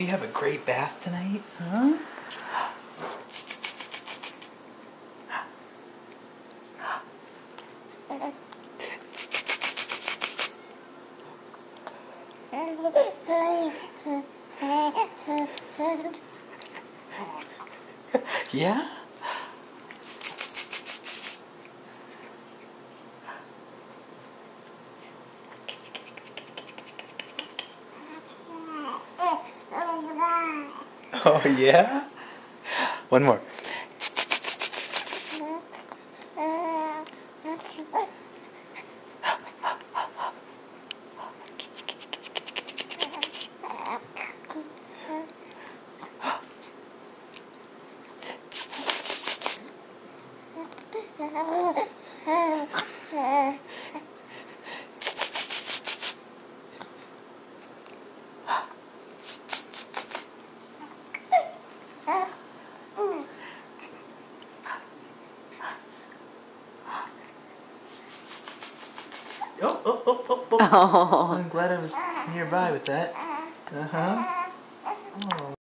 You have a great bath tonight, huh? Yeah? Oh, yeah? One more. Oh. I'm glad I was nearby with that. Uh-huh. Oh.